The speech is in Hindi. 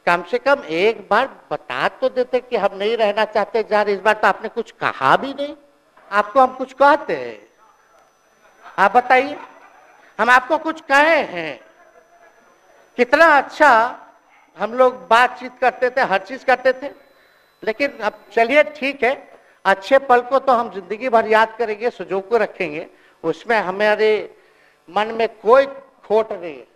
कम से कम एक बार बता तो देते कि हम नहीं रहना चाहते जा रहे। इस बार तो आपने कुछ कहा भी नहीं। आपको हम कुछ कहते हैं? आप बताइए, हम आपको कुछ कहे हैं? कितना अच्छा हम लोग बातचीत करते थे, हर चीज करते थे। लेकिन अब चलिए ठीक है, अच्छे पल को तो हम जिंदगी भर याद करेंगे, सुजो को रखेंगे, उसमें हमारे मन में कोई खोट नहीं है।